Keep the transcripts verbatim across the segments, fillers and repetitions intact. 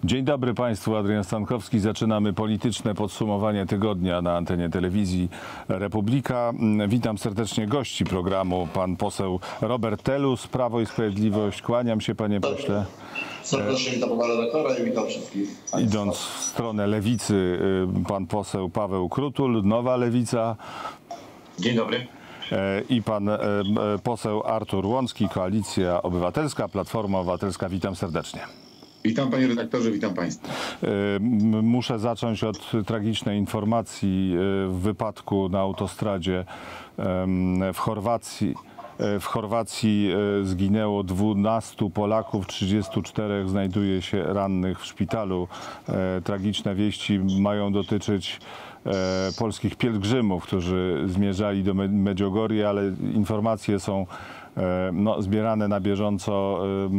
Dzień dobry Państwu, Adrian Stankowski. Zaczynamy polityczne podsumowanie tygodnia na antenie telewizji Republika. Witam serdecznie gości programu, pan poseł Robert Telus, Prawo i Sprawiedliwość. Kłaniam się, panie pośle. Serdecznie witam pana redaktora i witam wszystkich państwa. Idąc w stronę lewicy, pan poseł Paweł Krutul, Nowa Lewica. Dzień dobry. I pan poseł Artur Łącki, Koalicja Obywatelska, Platforma Obywatelska. Witam serdecznie. Witam panie redaktorze, witam państwa. Muszę zacząć od tragicznej informacji w wypadku na autostradzie w Chorwacji. W Chorwacji zginęło dwunastu Polaków, trzydziestu czterech znajduje się rannych w szpitalu. Tragiczne wieści mają dotyczyć polskich pielgrzymów, którzy zmierzali do Medjugorje, ale informacje są no, zbierane na bieżąco.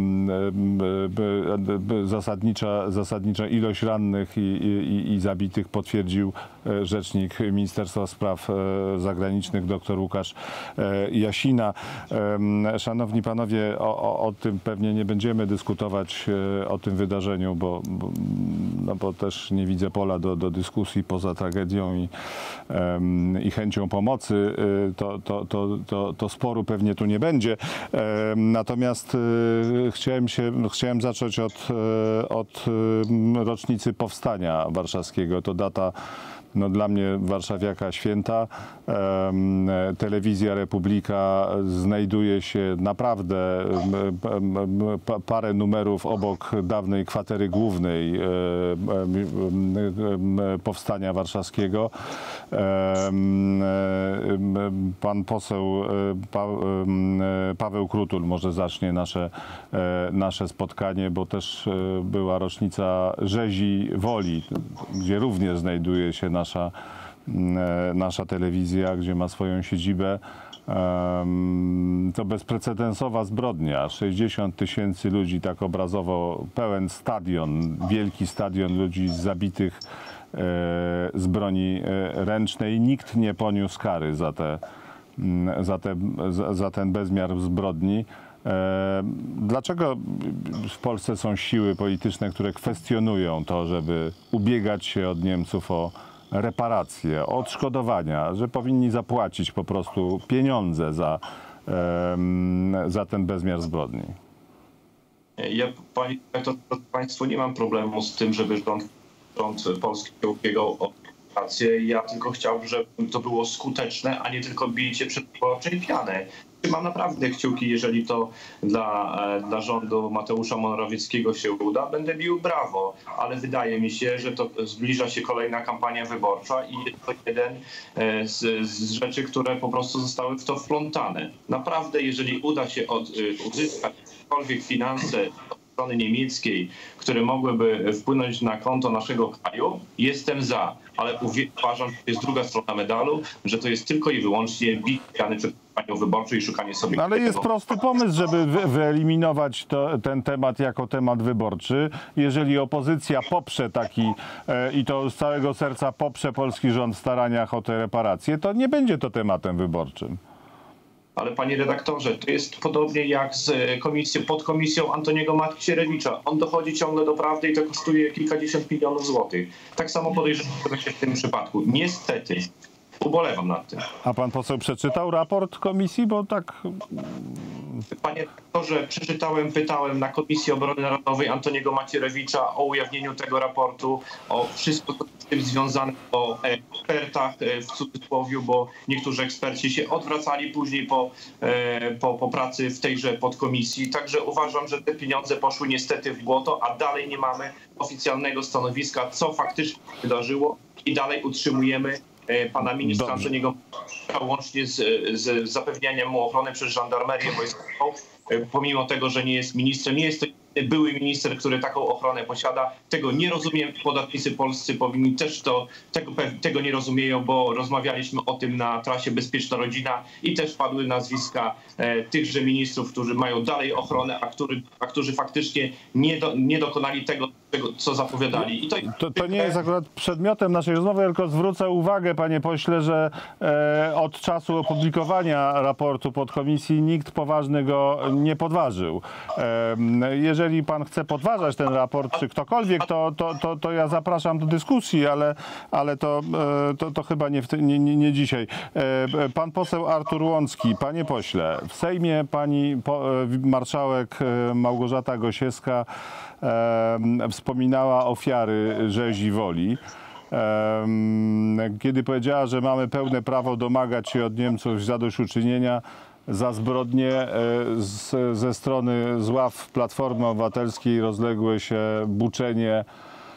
Zasadnicza, zasadnicza ilość rannych i, i, i zabitych potwierdził rzecznik Ministerstwa Spraw Zagranicznych dr Łukasz Jasina. Szanowni panowie, o, o, o tym pewnie nie będziemy dyskutować, o tym wydarzeniu, bo, bo, no, bo też nie widzę pola do, do dyskusji poza tragedią i, i chęcią pomocy. To, to, to, to, to sporu pewnie tu nie będzie. Natomiast chciałem, się, chciałem zacząć od, od rocznicy Powstania Warszawskiego. To data no, dla mnie warszawiaka święta. Telewizja Republika znajduje się naprawdę parę numerów obok dawnej kwatery głównej Powstania Warszawskiego. Pan poseł Paweł Krutul może zacznie nasze, nasze spotkanie, bo też była rocznica Rzezi Woli, gdzie również znajduje się nasza, nasza telewizja, gdzie ma swoją siedzibę. To bezprecedensowa zbrodnia. sześćdziesiąt tysięcy ludzi, tak obrazowo, pełen stadion, wielki stadion ludzi zabitych z broni ręcznej. Nikt nie poniósł kary za, te, za, te, za ten bezmiar zbrodni. Dlaczego w Polsce są siły polityczne, które kwestionują to, żeby ubiegać się od Niemców o reparacje, o odszkodowania, że powinni zapłacić po prostu pieniądze za, za ten bezmiar zbrodni? Ja, panie to państwu, nie mam problemu z tym, żeby rząd, rząd polski się ubiegał o reparacje. Ja tylko chciałbym, żeby to było skuteczne, a nie tylko bicie przed wyborczej piany. Mam naprawdę kciuki, jeżeli to dla, dla rządu Mateusza Morawieckiego się uda, będę bił brawo, ale wydaje mi się, że to zbliża się kolejna kampania wyborcza i jest to jeden z, z rzeczy, które po prostu zostały w to wplątane. Naprawdę, jeżeli uda się od, uzyskać jakiekolwiek finanse od strony niemieckiej, które mogłyby wpłynąć na konto naszego kraju, jestem za, ale uważam, że to jest druga strona medalu, że to jest tylko i wyłącznie bicie przed kampanią wyborczą i szukanie sobie... Ale jest prosty pomysł, żeby wy wyeliminować to, ten temat jako temat wyborczy. Jeżeli opozycja poprze taki e, i to z całego serca poprze polski rząd w staraniach o te reparacje, to nie będzie to tematem wyborczym. Ale panie redaktorze, to jest podobnie jak z komisją, podkomisją Antoniego Macierewicza. On dochodzi ciągle do prawdy i to kosztuje kilkadziesiąt milionów złotych. Tak samo podejrzewam, że będzie w tym przypadku. Niestety, ubolewam nad tym. A pan poseł przeczytał raport komisji, bo tak... Panie redaktorze, przeczytałem, pytałem na Komisji Obrony Narodowej Antoniego Macierewicza o ujawnieniu tego raportu, o wszystko z tym związane, o ekspertach w cudzysłowie, bo niektórzy eksperci się odwracali później po, po, po pracy w tejże podkomisji. Także uważam, że te pieniądze poszły niestety w błoto, a dalej nie mamy oficjalnego stanowiska, co faktycznie się wydarzyło i dalej utrzymujemy pana ministra Antoniego łącznie z, z zapewnianiem mu ochrony przez żandarmerię wojskową, pomimo tego, że nie jest ministrem, nie jest to były minister, który taką ochronę posiada. Tego nie rozumiem. Podatnicy polscy powinni też to, tego, tego nie rozumieją, bo rozmawialiśmy o tym na trasie Bezpieczna Rodzina i też padły nazwiska e, tychże ministrów, którzy mają dalej ochronę, a, który, a którzy faktycznie nie, do, nie dokonali tego, tego, co zapowiadali. I to, To, to nie jest akurat przedmiotem naszej rozmowy, tylko zwrócę uwagę, panie pośle, że e, od czasu opublikowania raportu podkomisji nikt poważny go nie podważył. E, jeżeli pan chce podważać ten raport, czy ktokolwiek, to, to, to, to ja zapraszam do dyskusji, ale, ale to, e, to, to chyba nie, w ty, nie, nie, nie dzisiaj. E, pan poseł Artur Łącki, panie pośle, w Sejmie pani po, e, marszałek e, Małgorzata Gosiewska e, wspominała ofiary rzezi Woli, kiedy powiedziała, że mamy pełne prawo domagać się od Niemców zadośćuczynienia za zbrodnie. Z, ze strony z ław Platformy Obywatelskiej rozległy się buczenie,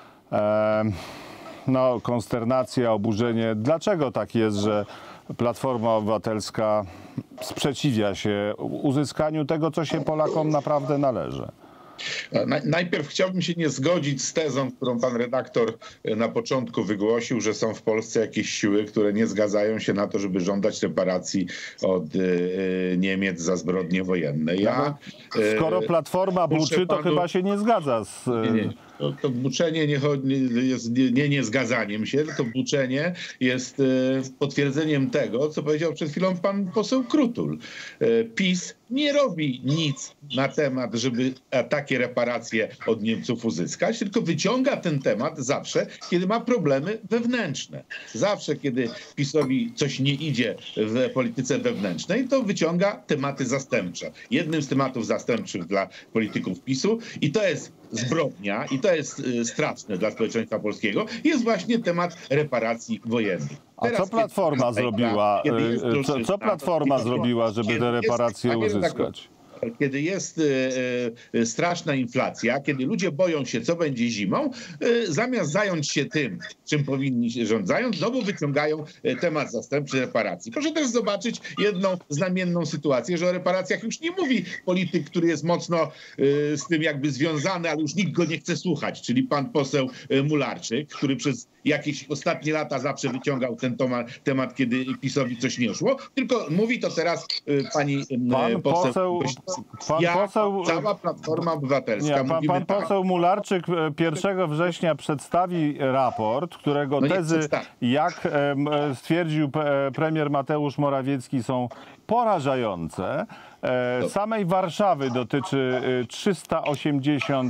no, konsternacja, oburzenie. Dlaczego tak jest, że Platforma Obywatelska sprzeciwia się uzyskaniu tego, co się Polakom naprawdę należy? Najpierw chciałbym się nie zgodzić z tezą, którą pan redaktor na początku wygłosił, że są w Polsce jakieś siły, które nie zgadzają się na to, żeby żądać reparacji od Niemiec za zbrodnie wojenne. Ja, Skoro Platforma buczy, to panu... chyba się nie zgadza z... Nie, nie. To, to buczenie nie, jest nie, nie zgadzaniem się, to buczenie jest potwierdzeniem tego, co powiedział przed chwilą pan poseł Krutul. PiS nie robi nic na temat, żeby takie reparacje od Niemców uzyskać, tylko wyciąga ten temat zawsze, kiedy ma problemy wewnętrzne. Zawsze, kiedy PiS-owi coś nie idzie w polityce wewnętrznej, to wyciąga tematy zastępcze. Jednym z tematów zastępczych dla polityków PiS-u, i to jest zbrodnia, i to jest straszne dla społeczeństwa polskiego, jest właśnie temat reparacji wojennych. A co Platforma zrobiła, co, co Platforma zrobiła, żeby te reparacje uzyskać? Kiedy jest e, e, straszna inflacja, kiedy ludzie boją się, co będzie zimą, e, zamiast zająć się tym, czym powinni się rządzają, znowu wyciągają e, temat zastępczy reparacji. Proszę też zobaczyć jedną znamienną sytuację, że o reparacjach już nie mówi polityk, który jest mocno e, z tym jakby związany, ale już nikt go nie chce słuchać, czyli pan poseł e, Mularczyk, który przez jakieś ostatnie lata zawsze wyciągał ten temat, temat kiedy PiS-owi coś nie szło, tylko mówi to teraz e, pani e, pan poseł... poseł... Pan ja, poseł, cała Platforma Obywatelska. Nie, pan, pan tak. poseł Mularczyk pierwszego września przedstawi raport, którego no tezy, jak stwierdził premier Mateusz Morawiecki, są porażające. Samej Warszawy dotyczy trzysta osiemdziesiąt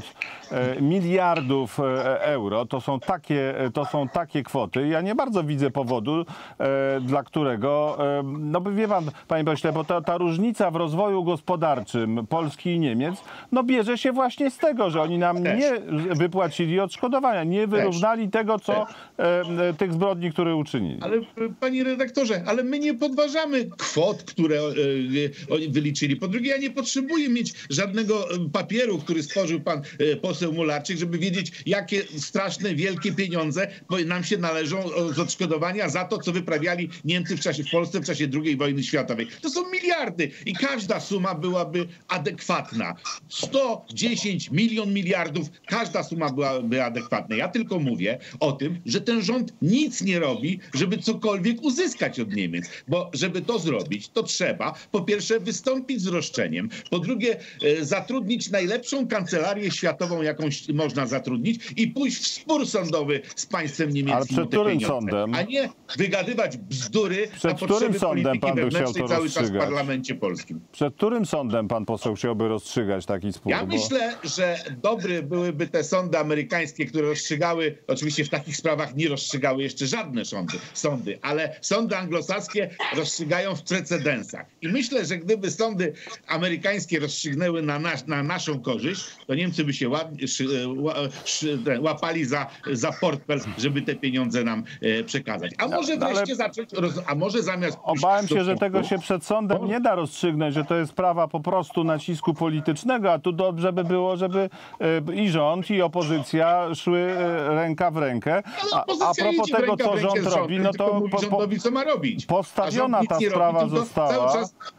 miliardów euro. To są takie, to są takie kwoty. Ja nie bardzo widzę powodu, dla którego, no wie pan, panie pośle, bo ta, ta różnica w rozwoju gospodarczym Polski i Niemiec, no bierze się właśnie z tego, że oni nam Też. nie wypłacili odszkodowania, nie wyrównali Też. tego, co Też. tych zbrodni, które uczynili. Ale panie redaktorze, ale my nie podważamy kwot, które oni wyliczyli. Po drugie, ja nie potrzebuję mieć żadnego papieru, który stworzył pan poseł Mularczyk, żeby wiedzieć, jakie straszne, wielkie pieniądze nam się należą z odszkodowania za to, co wyprawiali Niemcy w czasie w Polsce w czasie drugiej wojny światowej. To są miliardy i każda suma byłaby adekwatna. sto dziesięć milion miliardów, każda suma byłaby adekwatna. Ja tylko mówię o tym, że ten rząd nic nie robi, żeby cokolwiek uzyskać od Niemiec, bo żeby to zrobić, to trzeba po pierwsze wystąpić z roszczeniem, po drugie e, zatrudnić najlepszą kancelarię światową, jaką można zatrudnić i pójść w spór sądowy z państwem niemieckim. Ale przed którym sądem? A nie wygadywać bzdury przed na potrzeby sądem polityki pan by chciał wewnętrznej to cały czas w rozstrzygać? parlamencie polskim. Przed którym sądem pan poseł chciałby rozstrzygać taki spór? Ja bo... myślę, że dobre byłyby te sądy amerykańskie, które rozstrzygały, oczywiście w takich sprawach nie rozstrzygały jeszcze żadne sądy, sądy, ale sądy anglosaskie rozstrzygają w precedensach. I myślę, że gdyby sądy amerykańskie rozstrzygnęły na, nas, na naszą korzyść, to Niemcy by się łap, szy, szy, łapali za, za portfel, żeby te pieniądze nam e, przekazać. A może wreszcie ale... zacząć, roz, a może zamiast... Obawiam się, że tego się przed sądem nie da rozstrzygnąć, że to jest sprawa po prostu nacisku politycznego, a tu dobrze by było, żeby e, i rząd, i opozycja szły e, ręka w rękę. A, a propos tego, co rząd robi, no to po, rządowi, co ma robić. postawiona ta sprawa została.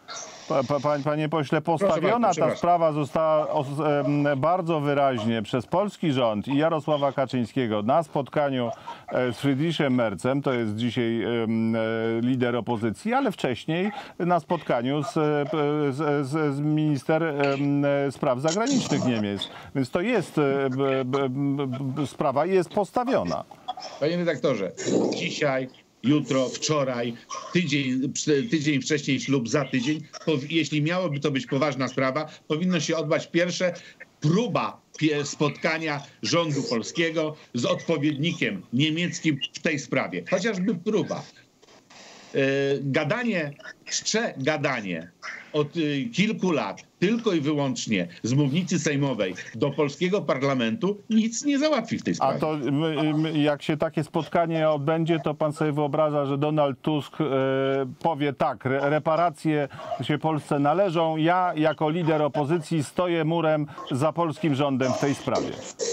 Pa, pa, panie pośle, postawiona bardzo, ta sprawa została os, em, bardzo wyraźnie przez polski rząd i Jarosława Kaczyńskiego na spotkaniu e, z Friedrichem Merzem, to jest dzisiaj em, e, lider opozycji, ale wcześniej na spotkaniu z, e, z, z, z minister em, e, spraw zagranicznych Niemiec. Więc to jest, e, b, b, b, sprawa jest postawiona. Panie redaktorze, dzisiaj, jutro, wczoraj, tydzień, tydzień wcześniej lub za tydzień, jeśli miałoby to być poważna sprawa, powinno się odbyć pierwsze próba spotkania rządu polskiego z odpowiednikiem niemieckim w tej sprawie. Chociażby próba. Gadanie, czcze gadanie od kilku lat tylko i wyłącznie z mównicy sejmowej do polskiego parlamentu nic nie załatwi w tej sprawie. A to my, my, jak się takie spotkanie odbędzie, to pan sobie wyobraża, że Donald Tusk e, powie tak, re, reparacje się Polsce należą, ja jako lider opozycji stoję murem za polskim rządem w tej sprawie.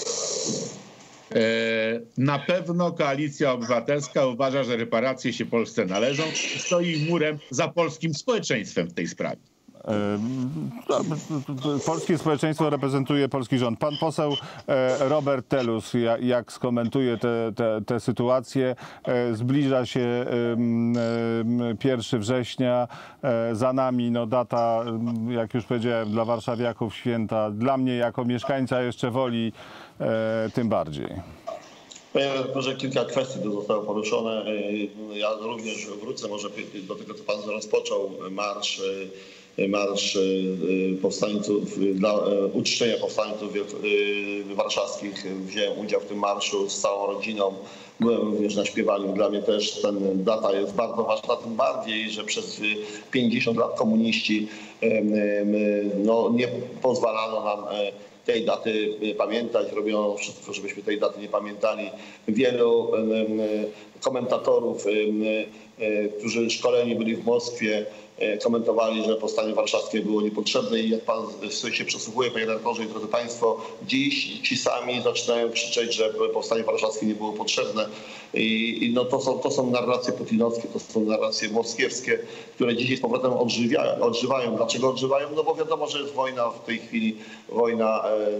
Na pewno Koalicja Obywatelska uważa, że reparacje się Polsce należą i stoi murem za polskim społeczeństwem w tej sprawie. Polskie społeczeństwo reprezentuje polski rząd. Pan poseł Robert Telus, jak skomentuje tę sytuację, zbliża się pierwszego września, za nami no, data, jak już powiedziałem, dla warszawiaków święta, dla mnie jako mieszkańca jeszcze Woli tym bardziej. Panie redaktorze, kilka kwestii tu zostało poruszone. Ja również wrócę może do tego, co pan rozpoczął, marsz marsz powstańców, dla uczczenia powstańców warszawskich. Wziąłem udział w tym marszu z całą rodziną. Byłem również na śpiewaniu. Dla mnie też ten data jest bardzo ważna, tym bardziej, że przez pięćdziesiąt lat komuniści no, nie pozwalano nam tej daty pamiętać. Robiono wszystko, żebyśmy tej daty nie pamiętali. Wielu komentatorów, którzy szkoleni byli w Moskwie, komentowali, że powstanie warszawskie było niepotrzebne i jak pan się przesłuchuje, panie redaktorze i drodzy państwo, dziś ci sami zaczynają krzyczeć, że powstanie warszawskie nie było potrzebne. I, i no to, są, to są narracje putinowskie, to są narracje moskiewskie, które dzisiaj z powrotem odżywiają, odżywają. Dlaczego odżywają? No bo wiadomo, że jest wojna w tej chwili, wojna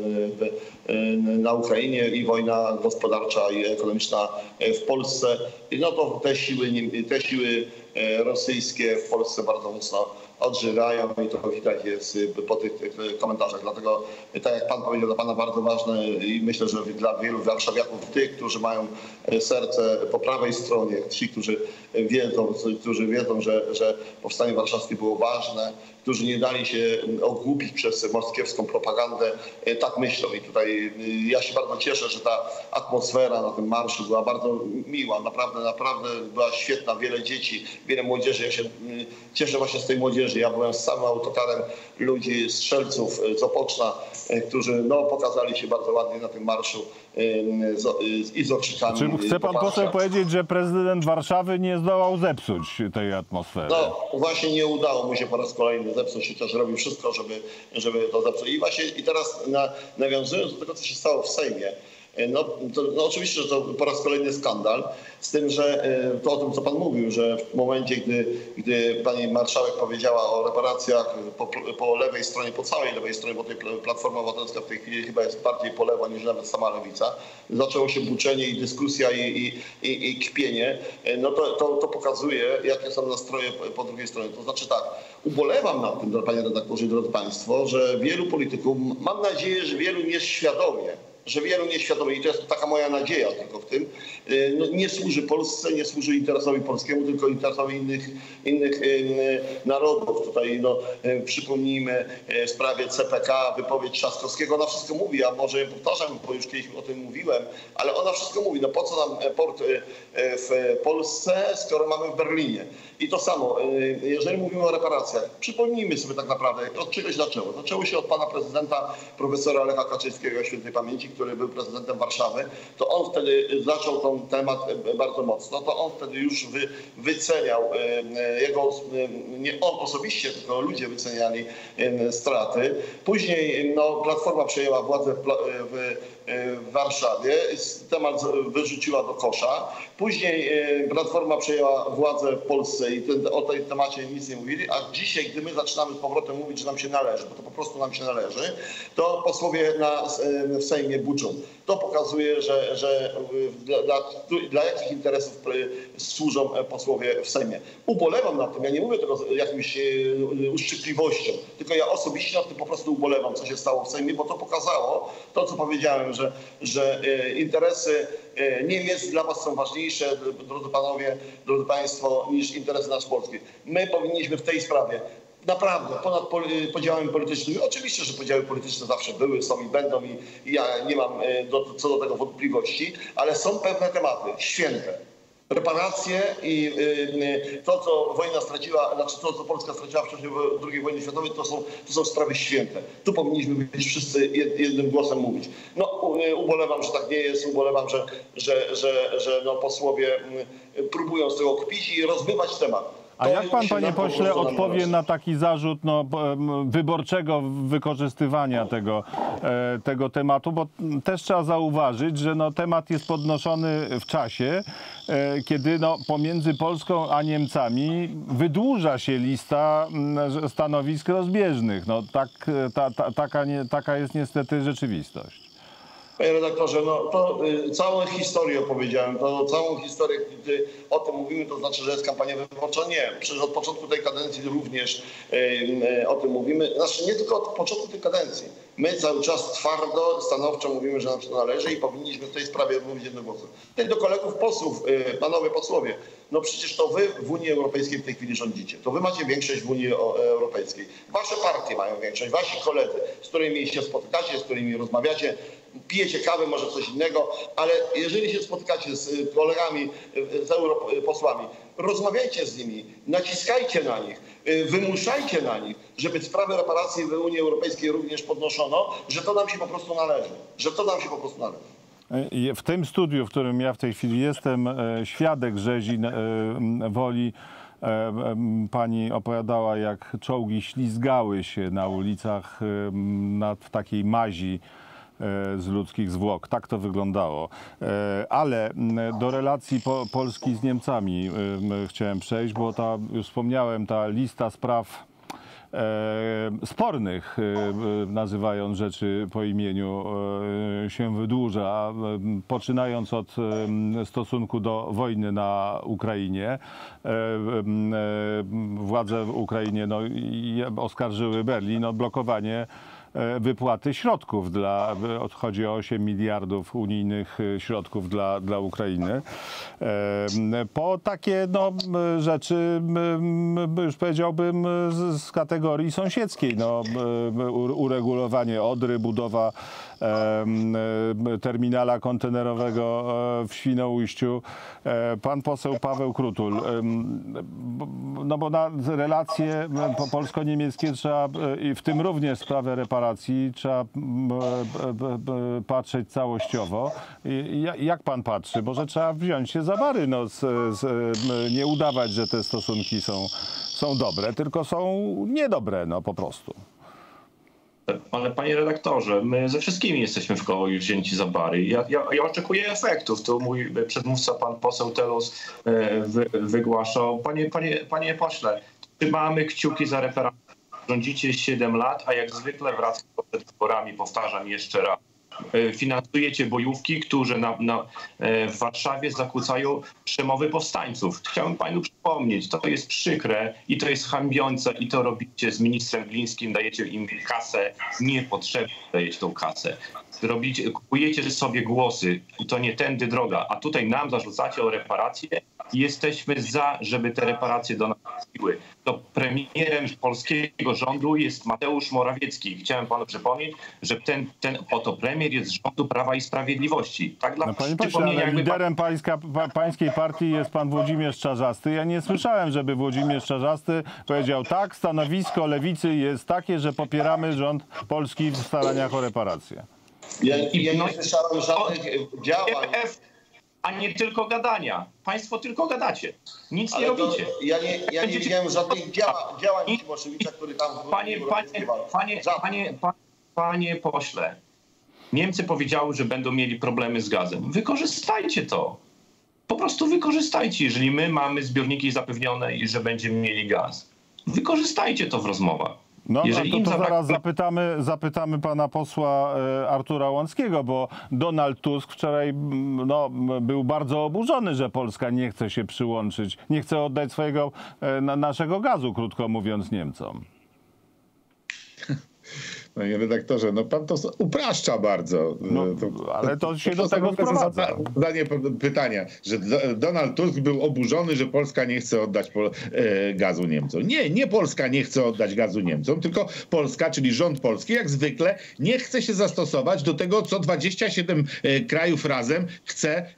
na Ukrainie i wojna gospodarcza i ekonomiczna w Polsce. I no to te siły, te siły rosyjskie w Polsce bardzo mocno odżywają i to widać jest po tych, tych komentarzach. Dlatego, tak jak pan powiedział, dla pana bardzo ważne i myślę, że dla wielu warszawiaków, tych, którzy mają serce po prawej stronie, ci, którzy wiedzą, którzy wiedzą, że, że powstanie warszawskie było ważne, którzy nie dali się ogłupić przez moskiewską propagandę, tak myślą. I tutaj ja się bardzo cieszę, że ta atmosfera na tym marszu była bardzo miła. Naprawdę, naprawdę była świetna. Wiele dzieci, wiele młodzieży. Ja się cieszę właśnie z tej młodzieży. Ja byłem z samym autokarem ludzi, strzelców z Opoczna, którzy no, pokazali się bardzo ładnie na tym marszu z, i z okrzykami. Czy chce pan poseł powiedzieć, że prezydent Warszawy nie zdołał zepsuć tej atmosfery? No właśnie nie udało mu się po raz kolejny zepsuć, chociaż robił wszystko, żeby, żeby to zepsuć. I właśnie i teraz na, nawiązując do tego, co się stało w Sejmie, no, to, no oczywiście, że to po raz kolejny skandal, z tym, że to o tym, co pan mówił, że w momencie, gdy, gdy pani marszałek powiedziała o reparacjach po, po lewej stronie, po całej lewej stronie, bo tej Platforma Obywatelska w tej chwili chyba jest bardziej po lewo niż nawet sama lewica, zaczęło się buczenie i dyskusja i, i, i, i kpienie, no to, to, to pokazuje, jakie są nastroje po drugiej stronie. To znaczy tak, ubolewam nad tym, panie redaktorze i drodzy państwo, że wielu polityków, mam nadzieję, że wielu nieświadomie, że wielu nieświadomie, i to jest taka moja nadzieja tylko w tym, no, nie służy Polsce, nie służy interesowi polskiemu, tylko interesowi innych, innych narodów. Tutaj no, przypomnijmy w sprawie C P K wypowiedź Trzaskowskiego, ona wszystko mówi, a może ją powtarzam, bo już kiedyś o tym mówiłem, ale ona wszystko mówi, no po co nam port w Polsce, skoro mamy w Berlinie. I to samo, jeżeli mówimy o reparacjach, przypomnijmy sobie tak naprawdę, od czegoś zaczęło. Zaczęło się od pana prezydenta, profesora Lecha Kaczyńskiego, świętej pamięci, który był prezydentem Warszawy. To on wtedy zaczął ten temat bardzo mocno. To on wtedy już wy, wyceniał jego, nie on osobiście, tylko ludzie wyceniali straty. Później no, Platforma przejęła władzę w, w w Warszawie. Temat wyrzuciła do kosza. Później Platforma przejęła władzę w Polsce i ten, o tej temacie nic nie mówili, a dzisiaj, gdy my zaczynamy z powrotem mówić, że nam się należy, bo to po prostu nam się należy, to posłowie na, w Sejmie buczą. To pokazuje, że, że dla, dla, dla jakich interesów służą posłowie w Sejmie. Ubolewam nad tym, ja nie mówię tego z jakimś uszczypliwością, tylko ja osobiście nad tym po prostu ubolewam, co się stało w Sejmie, bo to pokazało to, co powiedziałem, że, że interesy Niemiec dla was są ważniejsze, drodzy panowie, drodzy państwo, niż interesy nas polskich. My powinniśmy w tej sprawie naprawdę ponad podziałami politycznymi, oczywiście, że podziały polityczne zawsze były, są i będą i, i ja nie mam do, co do tego wątpliwości, ale są pewne tematy święte. Reparacje i y, to, co wojna straciła, znaczy to, co Polska straciła w czasie drugiej wojny światowej, to są, to są sprawy święte. Tu powinniśmy być wszyscy jednym głosem mówić. No, ubolewam, że tak nie jest, ubolewam, że, że, że, że no, posłowie próbują z tego kpić i rozbywać temat. A jak pan, panie pośle, odpowie na taki zarzut no, wyborczego wykorzystywania tego, tego tematu? Bo też trzeba zauważyć, że no, temat jest podnoszony w czasie, kiedy no, pomiędzy Polską a Niemcami wydłuża się lista stanowisk rozbieżnych. No, tak, ta, ta, taka, nie, taka jest niestety rzeczywistość. Panie redaktorze, no to y, całą historię opowiedziałem, to całą historię, gdy o tym mówimy, to znaczy, że jest kampania wyborcza? Nie. Przecież od początku tej kadencji również y, y, o tym mówimy. Znaczy nie tylko od początku tej kadencji. My cały czas twardo, stanowczo mówimy, że nam się to należy i powinniśmy w tej sprawie mówić jednym głosem. Tutaj do kolegów posłów, y, panowie posłowie, no przecież to wy w Unii Europejskiej w tej chwili rządzicie. To wy macie większość w Unii Europejskiej. Wasze partie mają większość, wasi koledzy, z którymi się spotykacie, z którymi rozmawiacie, pijecie kawę, może coś innego, ale jeżeli się spotykacie z kolegami, z europosłami, rozmawiajcie z nimi, naciskajcie na nich, wymuszajcie na nich, żeby sprawy reparacji w Unii Europejskiej również podnoszono, że to nam się po prostu należy, że to nam się po prostu należy. W tym studiu, w którym ja w tej chwili jestem, świadek rzezi Woli, pani opowiadała, jak czołgi ślizgały się na ulicach w takiej mazi z ludzkich zwłok. Tak to wyglądało. Ale do relacji po, Polski z Niemcami chciałem przejść, bo ta, już wspomniałem, ta lista spraw spornych, nazywając rzeczy po imieniu, się wydłuża, poczynając od stosunku do wojny na Ukrainie. Władze w Ukrainie no, oskarżyły Berlin o blokowanie wypłaty środków dla, chodzi o osiem miliardów unijnych środków dla, dla Ukrainy. Po takie no, rzeczy, już powiedziałbym, z, z kategorii sąsiedzkiej, no, uregulowanie Odry, budowa terminala kontenerowego w Świnoujściu. Pan poseł Paweł Krutul, no bo na relacje polsko-niemieckie trzeba, i w tym również sprawę reparacji, trzeba patrzeć całościowo. Jak pan patrzy? Może trzeba wziąć się za bary, no, z, z, nie udawać, że te stosunki są, są dobre, tylko są niedobre, no po prostu. Ale panie redaktorze, my ze wszystkimi jesteśmy w koło i wzięci za bary. Ja, ja, ja oczekuję efektów. Tu mój przedmówca, pan poseł Telus, wy, wygłaszał. Panie, panie, panie pośle, trzymamy kciuki za reparację. Rządzicie siedem lat, a jak zwykle wracam przed wyborami, powtarzam jeszcze raz. Finansujecie bojówki, które na, na, w Warszawie zakłócają przemowy powstańców. Chciałem panu przypomnieć, to jest przykre i to jest hańbiące i to robicie z ministrem Glińskim, dajecie im kasę, niepotrzebnie dajecie tą kasę. Robicie, kupujecie sobie głosy i to nie tędy droga, a tutaj nam zarzucacie o reparacje i jesteśmy za, żeby te reparacje do nas trafiły. To premierem polskiego rządu jest Mateusz Morawiecki. Chciałem panu przypomnieć, że ten, ten oto premier jest z rządu Prawa i Sprawiedliwości. Tak dla no, panie pośle, ale jakby liderem pan... pańska, pa, pańskiej partii jest pan Włodzimierz Czarzasty. Ja nie słyszałem, żeby Włodzimierz Czarzasty powiedział tak, stanowisko lewicy jest takie, że popieramy rząd polski w staraniach o reparacje. Ja, ja nie słyszałem żadnych działań. A nie tylko gadania. Państwo tylko gadacie. Nic ale nie robicie. Ja nie, ja nie widziałem żadnych działań, działań Cimoszewicza, który tam... Panie, panie, panie, panie, panie, panie pośle, Niemcy powiedziały, że będą mieli problemy z gazem. Wykorzystajcie to. Po prostu wykorzystajcie, jeżeli my mamy zbiorniki zapewnione i że będziemy mieli gaz. Wykorzystajcie to w rozmowach. No, Jeżeli to, im to zabrak... zaraz zapytamy, zapytamy pana posła e, Artura Łąckiego, bo Donald Tusk wczoraj m, no, m, był bardzo oburzony, że Polska nie chce się przyłączyć, nie chce oddać swojego, e, na, naszego gazu, krótko mówiąc, Niemcom. Panie redaktorze, no pan to upraszcza bardzo. No, to, ale to się to, do to tego sprowadza. Zadanie pytania, że Donald Tusk był oburzony, że Polska nie chce oddać po, e, gazu Niemcom. Nie, nie Polska nie chce oddać gazu Niemcom, tylko Polska, czyli rząd polski, jak zwykle nie chce się zastosować do tego, co dwadzieścia siedem e, krajów razem chce e,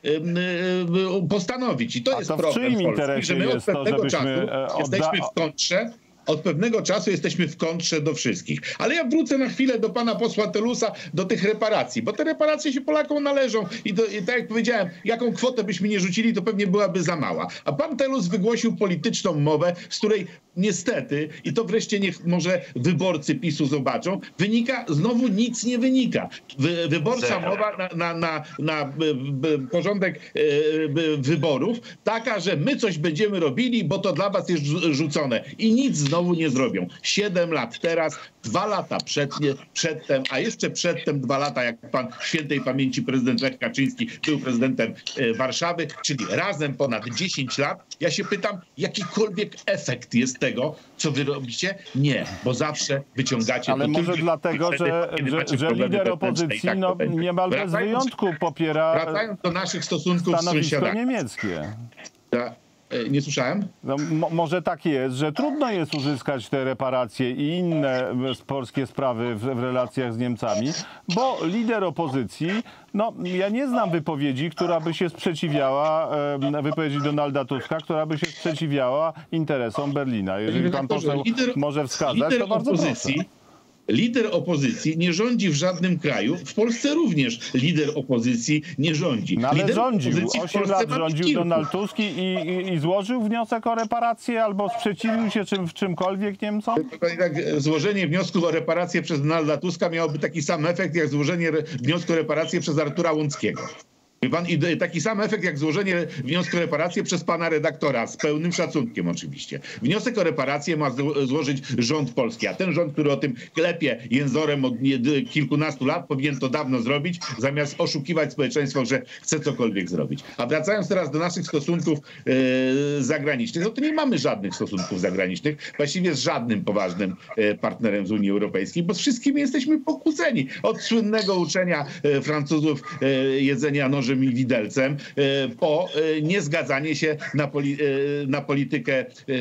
e, postanowić. I to A jest to w problem czyim Polski, interesie że my od jest to, pewnego żebyśmy, czasu e, odda- jesteśmy w kontrze. Od pewnego czasu jesteśmy w kontrze do wszystkich. Ale ja wrócę na chwilę do pana posła Telusa, do tych reparacji, bo te reparacje się Polakom należą i, do, i tak jak powiedziałem, jaką kwotę byśmy nie rzucili, to pewnie byłaby za mała. A pan Telus wygłosił polityczną mowę, z której niestety, i to wreszcie niech może wyborcy PiSu zobaczą, wynika, znowu nic nie wynika. Wy, wyborcza Zero. mowa na, na, na, na b, b, porządek e, b, wyborów taka, że my coś będziemy robili, bo to dla was jest rzucone. I nic znowu nie zrobią. Siedem lat teraz, dwa lata przed, nie, przedtem, a jeszcze przedtem dwa lata, jak pan świętej pamięci prezydent Lech Kaczyński był prezydentem e, Warszawy, czyli razem ponad dziesięć lat. Ja się pytam, jakikolwiek efekt jest tego, co wy robicie? Nie, bo zawsze wyciągacie... Ale to może tylko dlatego, wtedy, że, kiedy że, macie że problemy lider wewnętrzne i opozycji tak no, to będzie. niemal bez Wracając- wyjątku popiera Wracając do naszych stosunków z stanowisko sąsiadami. niemieckie. Ta- e, Nie słyszałem? No, mo- może tak jest, że trudno jest uzyskać te reparacje i inne e, polskie sprawy w, w relacjach z Niemcami, bo lider opozycji, no ja nie znam wypowiedzi, która by się sprzeciwiała, e, wypowiedzi Donalda Tuska, która by się sprzeciwiała interesom Berlina. Jeżeli pan poseł może wskazać, lider to bardzo opozycji, proszę. Lider opozycji nie rządzi w żadnym kraju. W Polsce również lider opozycji nie rządzi. No ale Lider rządził, opozycji w osiem Polsce lat ma rządził kilku. Donald Tusk i, i, i złożył wniosek o reparację albo sprzeciwił się czym, w czymkolwiek Niemcom? Tak, złożenie wniosku o reparację przez Donalda Tuska miałoby taki sam efekt, jak złożenie re- wniosku o reparację przez Artura Łąckiego. Wie pan, i d- taki sam efekt, jak złożenie wniosku o reparację przez pana redaktora, z pełnym szacunkiem oczywiście. Wniosek o reparację ma zło- złożyć rząd polski, a ten rząd, który o tym klepie jęzorem od nie- d- kilkunastu lat, powinien to dawno zrobić, zamiast oszukiwać społeczeństwo, że chce cokolwiek zrobić. A wracając teraz do naszych stosunków e, zagranicznych, no to nie mamy żadnych stosunków zagranicznych, właściwie z żadnym poważnym e, partnerem z Unii Europejskiej, bo z wszystkimi jesteśmy pokłóceni. Od słynnego uczenia e, Francuzów e, jedzenia nożem i widelcem, e, po e, niezgadzanie się na, poli, e, na politykę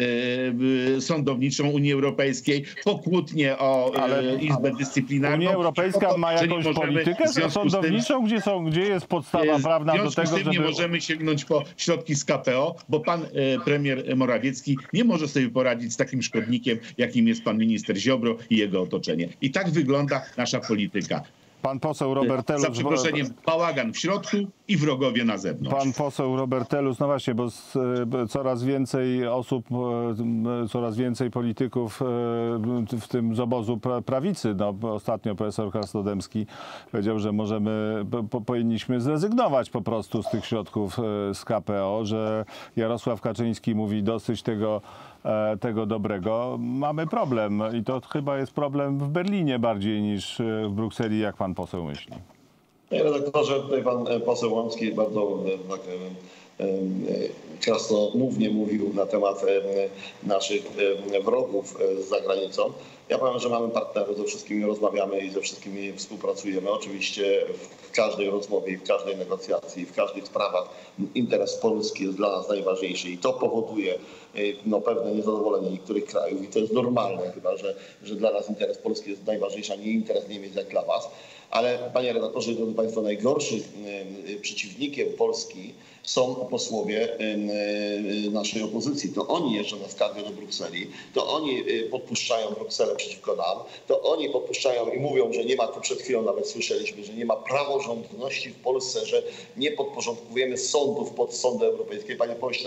e, sądowniczą Unii Europejskiej, po kłótnie o e, Ale- Izbę Dyscyplinarną. Unia Europejska po to, ma że nie jakąś możemy politykę w związku z tym- sądowniczą, gdzie, są, gdzie jest podstawa w prawna do związku tego, z tym nie żeby... możemy sięgnąć po środki z K P O, bo pan e, premier Morawiecki nie może sobie poradzić z takim szkodnikiem, jakim jest pan minister Ziobro i jego otoczenie. I tak wygląda nasza polityka. Pan poseł Robert Telus... Za przeproszeniem, bałagan w środku i wrogowie na zewnątrz. Pan poseł Robert Telus, no właśnie, bo z, e, coraz więcej osób, e, coraz więcej polityków e, w tym z obozu pra, prawicy, no ostatnio profesor Krasnodębski powiedział, że możemy, po, powinniśmy zrezygnować po prostu z tych środków e, z K P O, że Jarosław Kaczyński mówi dosyć tego, e, tego dobrego. Mamy problem i to chyba jest problem w Berlinie bardziej niż w Brukseli, jak pan poseł myśli. Panie redaktorze, tutaj pan poseł Łącki bardzo tak, krasnomównie mówił na temat naszych wrogów za granicą. Ja powiem, że mamy partnerów, ze wszystkimi rozmawiamy i ze wszystkimi współpracujemy. Oczywiście w każdej rozmowie, w każdej negocjacji, w każdych sprawach interes Polski jest dla nas najważniejszy i to powoduje no, pewne niezadowolenie niektórych krajów i to jest normalne chyba, że, że dla nas interes Polski jest najważniejszy, a nie interes Niemiec jak dla was. Ale panie redaktorze, drodzy państwo, najgorszym przeciwnikiem Polski są posłowie naszej opozycji. To oni jeżdżą na skargę do Brukseli, to oni podpuszczają Brukselę przeciwko nam, to oni podpuszczają i mówią, że nie ma, tu przed chwilą nawet słyszeliśmy, że nie ma praworządności w Polsce, że nie podporządkowujemy sądów pod sądy europejskie. Panie pośle,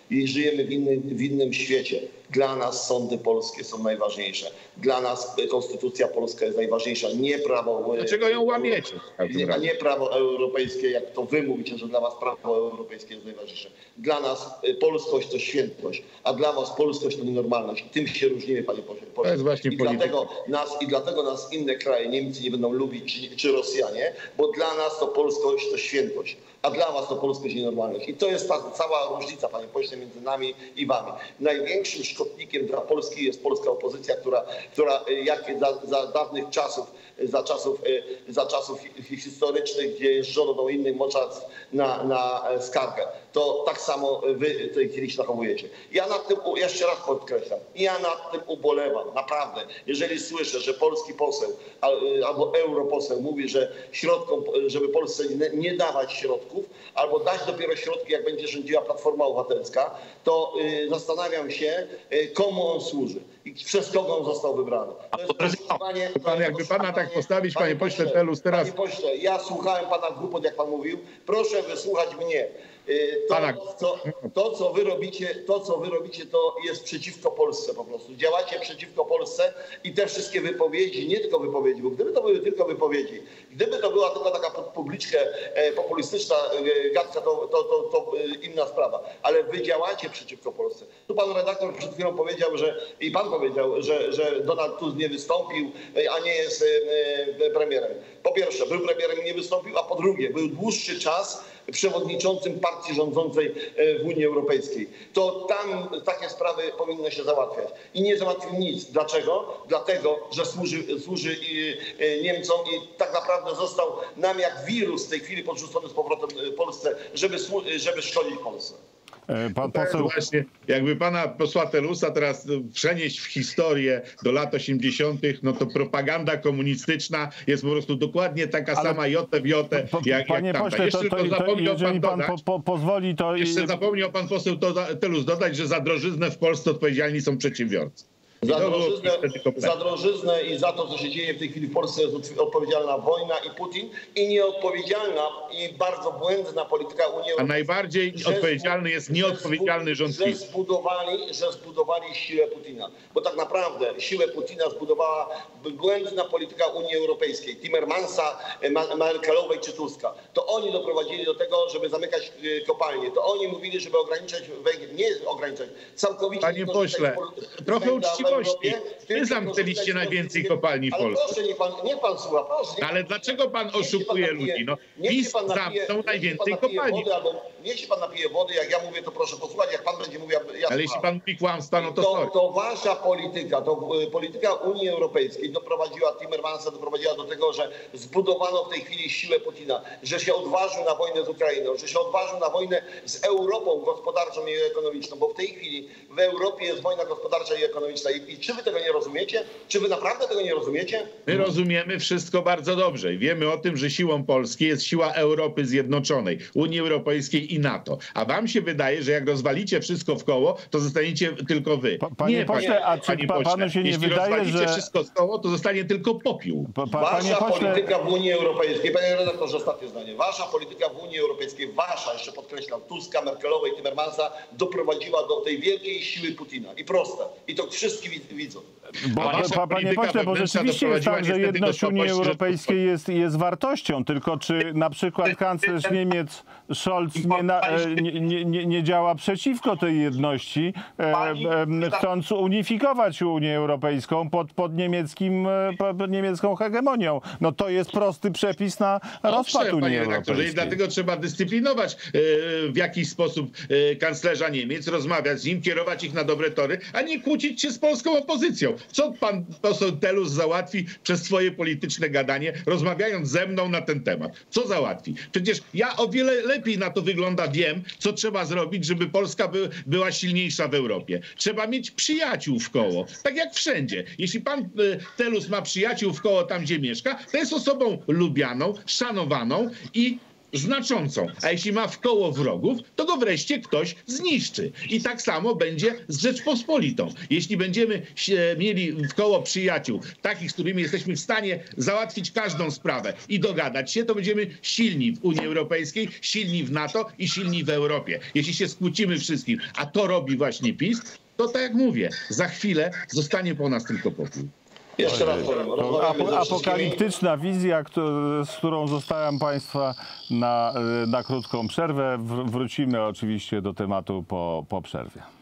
i żyjemy w innym, w innym świecie. Dla nas sądy polskie są najważniejsze. Dla nas konstytucja polska jest najważniejsza, nie prawo... Dlaczego ją łamiecie? Nie, a nie prawo europejskie, jak to wy mówicie, że dla was prawo europejskie jest najważniejsze. Dla nas polskość to świętość, a dla was polskość to nienormalność. I tym się różnimy, panie pośle. To jest właśnie I polityka. dlatego nas, I dlatego nas inne kraje, Niemcy nie będą lubić, czy, czy Rosjanie, bo dla nas to polskość to świętość, a dla was to polskość i normalność. I to jest ta cała różnica, panie pośle, między nami i wami. Największym szkodnikiem dla Polski jest polska opozycja, która, która jak za, za dawnych czasów, za czasów, za czasów historycznych, gdzie jeżdżono do innych mocarstw na, na skargę, to tak samo wy w tej chwili się zachowujecie. Ja nad tym, jeszcze raz podkreślam, ja nad tym ubolewam, naprawdę. Jeżeli słyszę, że polski poseł albo europoseł mówi, że środkom, żeby Polsce nie dawać środków, albo dać dopiero środki, jak będzie rządziła Platforma Obywatelska, to y, zastanawiam się, y, komu on służy i przez kogo on został wybrany. To jest oszukiwanie, Pan, jakby pana tak postawić, panie pośle Telus, teraz... Panie pośle, ja słuchałem pana głupot, jak pan mówił. Proszę wysłuchać mnie. To, co, to, co wy robicie, to, co wy robicie, to jest przeciwko Polsce po prostu. Działacie przeciwko Polsce i te wszystkie wypowiedzi, nie tylko wypowiedzi, bo gdyby to były tylko wypowiedzi, gdyby to była tylko taka publiczka populistyczna gadka, to, to, to, to inna sprawa. Ale wy działacie przeciwko Polsce. Tu pan redaktor przed chwilą powiedział, że i pan powiedział, że, że Donald Tusk nie wystąpił, a nie jest premierem. Po pierwsze, był premierem i nie wystąpił, a po drugie, był dłuższy czas przewodniczącym partii rządzącej w Unii Europejskiej. To tam takie sprawy powinno się załatwiać. I nie załatwił nic. Dlaczego? Dlatego, że służy, służy Niemcom i tak naprawdę został nam jak wirus w tej chwili podrzucony z powrotem w Polsce, żeby, żeby szkodzić Polsce. Pan poseł... Właśnie, jakby pana posła Telusa teraz przenieść w historię do lat osiemdziesiątych, no to propaganda komunistyczna jest po prostu dokładnie taka Ale... sama jotę w jotę, jak, Panie jak tamta. pośle, Jeszcze to, to, to, jeżeli pan, dodać, po, po, pozwoli, to... Jeszcze zapomniał pan poseł Telus dodać, że za drożyznę w Polsce odpowiedzialni są przedsiębiorcy. Za drożyznę, za drożyznę i za to, co się dzieje w tej chwili w Polsce, jest odpowiedzialna wojna i Putin i nieodpowiedzialna i bardzo błędna polityka Unii Europejskiej. A najbardziej odpowiedzialny jest nieodpowiedzialny rząd że zbudowali, że zbudowali siłę Putina. Bo tak naprawdę siłę Putina zbudowała błędna polityka Unii Europejskiej, Timmermansa, Merkelowej czy Tuska. To oni doprowadzili do tego, żeby zamykać kopalnie. To oni mówili, żeby ograniczać węgiel, nie ograniczać, całkowicie... Panie pośle, trochę uczciwości. Wy zamknęliście najwięcej kopalni w Polsce. Ale proszę, niech pan, niech pan słucha, proszę. Ale dlaczego pan oszukuje ludzi? No, PiS zamknął najwięcej kopalni. Niech się pan napije wody, jak ja mówię, to proszę posłuchać, jak pan będzie mówił, ja Ale jeśli pan mówi kłamstwa, no to to, sorry. to wasza polityka, to polityka Unii Europejskiej doprowadziła Timmermansa, doprowadziła do tego, że zbudowano w tej chwili siłę Putina, że się odważył na wojnę z Ukrainą, że się odważył na wojnę z Europą gospodarczą i ekonomiczną, bo w tej chwili w Europie jest wojna gospodarcza i ekonomiczna. I, i czy wy tego nie rozumiecie? Czy wy naprawdę tego nie rozumiecie? My rozumiemy wszystko bardzo dobrze i wiemy o tym, że siłą Polski jest siła Europy Zjednoczonej, Unii Europejskiej i NATO. A wam się wydaje, że jak rozwalicie wszystko w koło, to zostaniecie tylko wy. Pa, panie nie, pośle, a czy panie pa, pośle, panu się nie jeśli wydaje, rozwalicie że... wszystko w koło, to zostanie tylko popiół. Pa, pa, wasza panie pośle... polityka w Unii Europejskiej, panie redaktorze, ostatnie zdanie. Wasza polityka w Unii Europejskiej, wasza, jeszcze podkreślam, Tuska, Merkelowej, Timmermansa, doprowadziła do tej wielkiej siły Putina. I proste. I to wszyscy widzą. Bo, pa, panie pośle, bo rzeczywiście jest tak, że jedność Unii Europejskiej jest, jest wartością, tylko czy na przykład kanclerz Niemiec Scholz nie, na, nie, nie, nie działa przeciwko tej jedności, e, chcąc unifikować Unię Europejską pod, pod, niemieckim, pod niemiecką hegemonią. No to jest prosty przepis na rozpad Unii Europejskiej. I dlatego trzeba dyscyplinować e, w jakiś sposób e, kanclerza Niemiec, rozmawiać z nim, kierować ich na dobre tory, a nie kłócić się z polską opozycją. Co pan poseł Telus załatwi przez swoje polityczne gadanie, rozmawiając ze mną na ten temat? Co załatwi? Przecież ja o wiele lepiej na to wygląda wiem, co trzeba zrobić, żeby Polska by, była silniejsza w Europie. Trzeba mieć przyjaciół w koło. Tak jak wszędzie. Jeśli pan y, Telus ma przyjaciół w koło tam, gdzie mieszka, to jest osobą lubianą, szanowaną i znaczącą, a jeśli ma w koło wrogów, to go wreszcie ktoś zniszczy. I tak samo będzie z Rzeczpospolitą. Jeśli będziemy się mieli w koło przyjaciół, takich, z którymi jesteśmy w stanie załatwić każdą sprawę i dogadać się, to będziemy silni w Unii Europejskiej, silni w NATO i silni w Europie. Jeśli się skłócimy wszystkim, a to robi właśnie PiS, to tak jak mówię, za chwilę zostanie po nas tylko pokój. Jeszcze raz powiem, To rozmawiamy ap- ze wszystkimi. apokaliptyczna wizja, któ- z którą zostawiam Państwa na, na krótką przerwę. Wr- wrócimy oczywiście do tematu po, po przerwie.